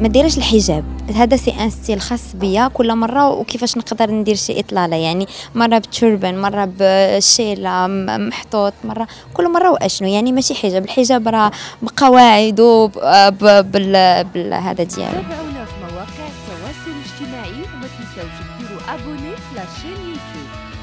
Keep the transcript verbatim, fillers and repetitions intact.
ما ديرش الحجاب، هذا سي ان ستيل خاص بيا كل مره، وكيفاش نقدر ندير شي اطلاله يعني مره بتشربن مره بشيله محطوط مره كل مره واشنو يعني ماشي حجاب. الحجاب راه بقواعده بال بال هذا ديالو. تابعونا في مواقع التواصل الاجتماعي وما تنساوش ديروا ابوني في لاشين يوتيوب.